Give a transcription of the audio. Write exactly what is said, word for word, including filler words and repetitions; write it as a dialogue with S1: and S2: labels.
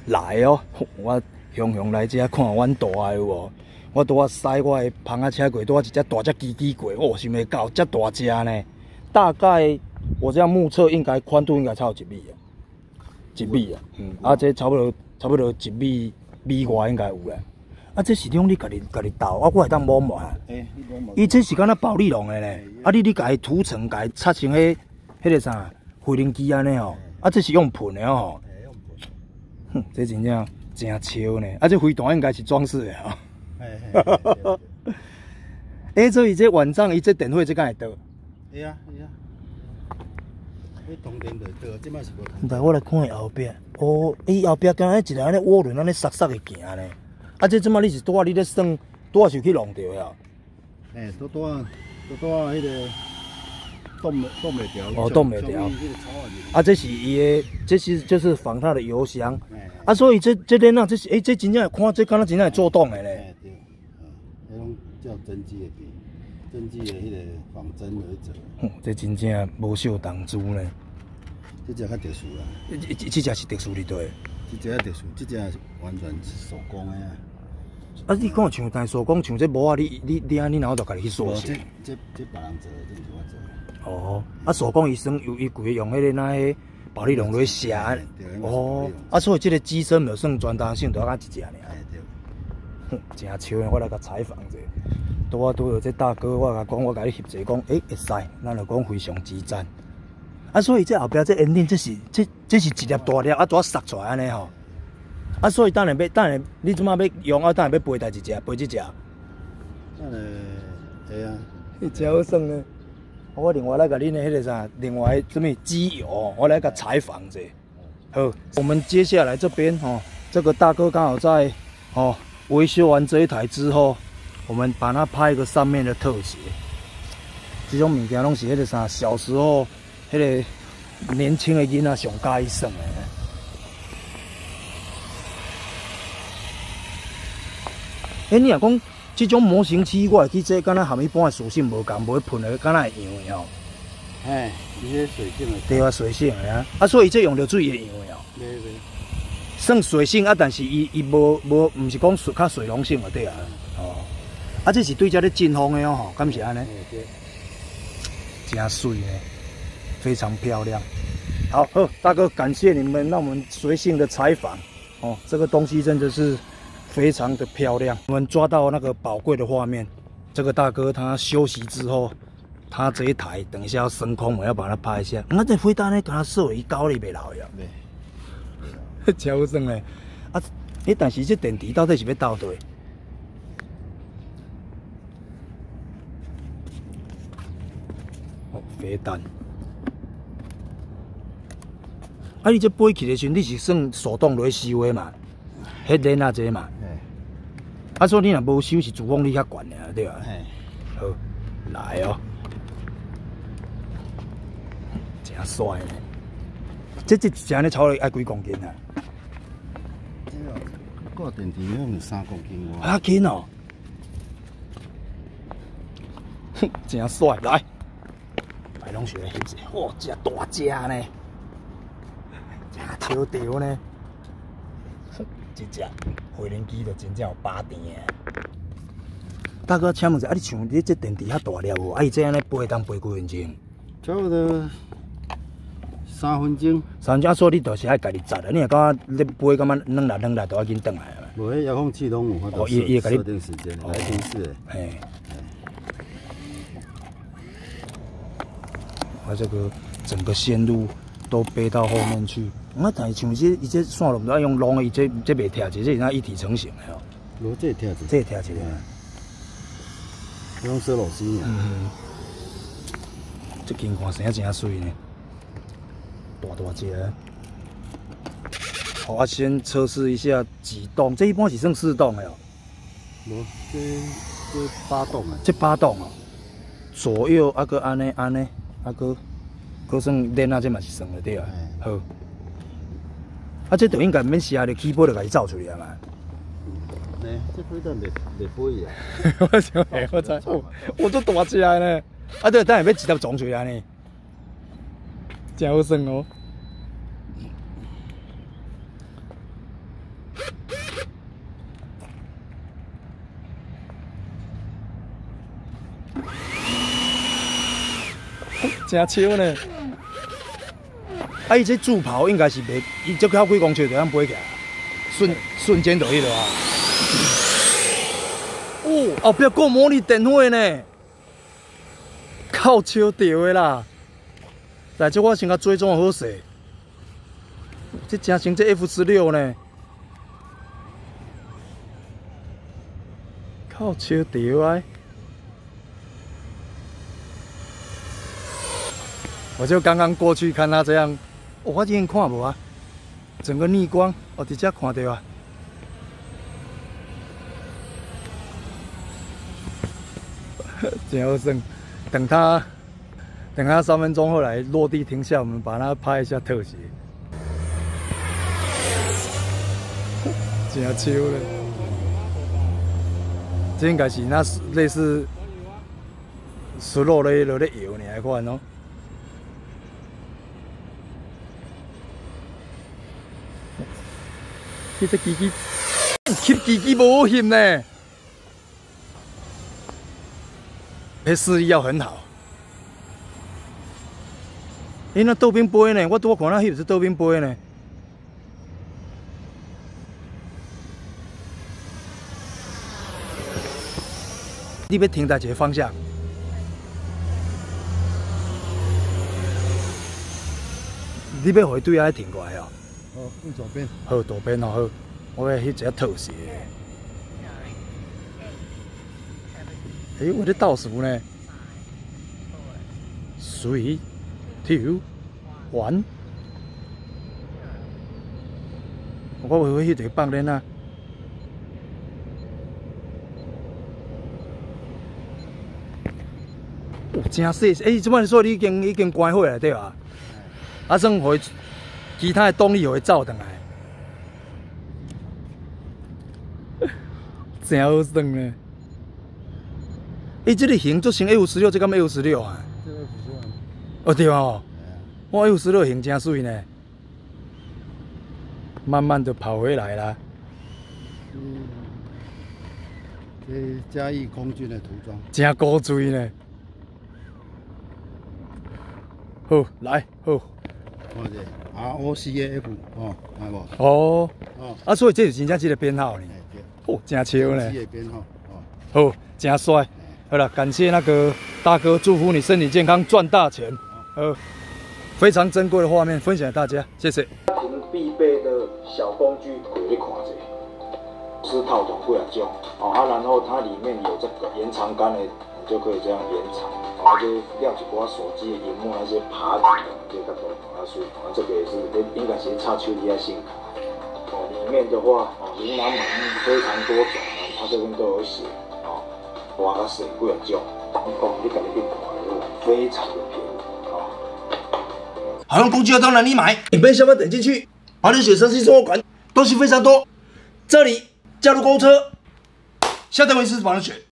S1: 来哦，我雄雄来这看阮大的有无？我拄啊驶我的棚仔车过，拄啊一只大只鸡鸡过，哦，想袂到，遮大只呢。大概我这样目测，应该宽度应该超过一米啊，一米啊，嗯，啊，这差不多差不多一米米外应该有啦。啊，这是种你家己家己斗，啊，我会当摸摸啊。诶，你摸摸。伊这是敢若保利龙的呢，啊，你你家己涂层，家己擦成迄迄个啥回灵机安尼吼，啊，这是用喷的吼。用喷。哼，这真正真笑呢，啊，这飞弹应该是装饰的吼。哈哈哈哈。诶，所以这晚上伊这电费这敢会倒？会啊会啊。迄通电就倒，即摆是无通。来，我来看伊后壁。哦，伊后壁敢若一个安尼涡轮安尼塞塞的行呢。啊，这即摆你是拄啊？你咧算拄啊是去弄着呀？诶，拄拄啊，拄拄啊，迄个冻冻袂掉。哦，冻袂掉。啊，这是伊的，这是就是仿它的油箱。啊，所以这这边啊，这是诶，这真正看这敢若真正会做动的咧。对，嗯，迄种叫真机的机，真机的迄个仿真而做。哼，这真正无受当初呢。这只较特殊啦。这这这只是特殊的对。这只特殊，这只完全是手工的啊。啊，你看像但手工像这模啊，你你你安尼然后就家己去塑成。这这这别人做，这是我做。哦，啊手工伊算有伊规用迄个那个保利龙来写。哦，啊所以这个机身就算全单性，就啊一只尔。对。哼，真笑呢，我来甲采访者。拄啊拄有这大哥，我甲讲，我甲你翕者讲，诶会使，咱就讲非常之赞。啊，所以这后壁这烟顶，这是这这是一粒大粒，啊，怎塞出来安尼吼？啊，所以等下要等下，你即马要用啊，等下要背第一只，背这只。等下会啊，迄真好耍呢。我另外来甲恁的迄个啥，另外什么机油，我来甲采访者。好，我们接下来这边哦，这个大哥刚好在哦维修完这一台之后，我们把它拍一个上面的特写。这种物件拢是迄个啥，小时候。迄个年轻的囡仔上喜欢耍的。哎，你若讲这种模型漆，我会去这敢若含一般的属性无共，无喷的敢若会样的哦。哎，伊些水性的。对啊，水性的啊。啊，所以这用着水会样的哦。对对。算水性啊，但是伊伊无无，唔是讲水较水溶性的对啊。哦。啊，这是对这咧进风的哦，敢是安尼？对。真水呢。非常漂亮，好，哦，大哥，感谢你们让我们随性的采访，哦，这个东西真的是非常的漂亮。我们抓到那个宝贵的画面，这个大哥他休息之后，他这一台等一下要升空，我要把它拍一下。那这飞弹呢，跟他射一高哩袂老呀，对，超爽嘞。啊，诶，但是这电池到底是要倒对？哦，飞弹。啊！你这飞起的时阵，你是算手动来收的嘛？迄链啊，这嘛。啊，所以你若无收，是主风力较悬的，对吧？好，来哦，真帅呢！这这只呢，超了爱几公斤啊？这个挂电池要有三公斤哇！啊，轻哦！哼，真帅！来，来拢是来翕者，哇，这大只呢！超屌呢！这只回灵机就真正有把电的。大哥，请问一下，啊，你像你这电池遐大粒无？啊，伊这样咧飞当飞几分钟？差不多三分钟。三分钟，啊，所以你就是爱家己扎啊。你若感觉你飞感觉软啦软啦，就要紧转来啊。无，迄遥控器拢有法度设设定时间来提示的。嘿。啊，这个整个线路都背到后面去。啊，但是像这伊这线路唔爱用long的，伊这这袂贴起，这是哪一体成型的哦。无，这贴起，这贴起来。用蛇螺丝呢。嗯。这金看生真水呢，大大只。好，我先测试一下几动，这一般是算四动的哦。无，这这八动啊。这八动哦。左右啊个安尼安尼，啊个，个算链啊，这嘛是算的对啊。好。啊，这就应该免写的起波就甲伊走出来嘛。呢，这飞弹袂袂飞呀。我想下我知，哦，我这大只呢。啊，对，等下要直接撞出来呢，真好耍哦。 真笑呢。啊，伊这助跑应该是袂，伊只靠几公尺就通飞起来，瞬瞬间就迄落啊。哦，后壁够模拟电火呢，靠笑到的啦。来，这我先甲追踪好势。这真像这 F 十六呢，靠笑到啊！我就刚刚过去看他这样，哦、我今天看无啊，整个逆光，我直接看到啊。真好耍，等他等他三分钟后来落地停下，我们把它拍一下特写。真笑咧！这应该是那类似水落咧落咧摇尔款哦。迄只机器，吸机器无好翕呢。迄视力要很好。诶、欸，那豆冰杯呢？我拄看那翕是豆冰杯呢。你要停在一个方向，你要回对遐停过来哦。
S2: 哦，往左边。
S1: 好，左边哦好，我要翕一个特写。诶、欸，我咧倒数呢。Three, two, one。我会翕一个棒链啊。哦，真细！诶，即摆所以你已经已经关火了对吧？啊，算互其他的动力互伊走转来，真好耍呢。诶，这个型足像 F 十六，这敢 F 十六啊？
S2: 这个不错。
S1: 哦对哦，我 F 十六型真水呢。慢慢的跑回来啦。
S2: 嗯，这嘉义空军的涂装。
S1: 真古锥呢。好，来好。
S2: 看者 R O C A F 哦，看无？
S1: 哦。
S2: 哦。啊，
S1: 所以这是真正这个编号呢。哦，真笑呢。
S2: 这个编号。哦。
S1: 好，真帅。好了，感谢那个大哥，祝福你身体健康，赚大钱。呃，非常珍贵的画面分享给大家，谢谢。家庭必备的小工具，可以看者，是套筒几啊种哦啊，然后它里面有这个延长杆的，你就可以这样延长。哦，就亮一寡手机的荧幕那些爬顶的，这个都啊所以啊这个也是应该是插手机的显卡。哦，里面的话哦，琳琅满目，非常多种啊，它这边都有写哦，哇个水几啊种，哦，你自己去看，非常的便宜。好用工具要到哪里买？影片下方点进去，把你写生气生活馆，东西非常多。这里加入购物车，下单为是帮人选。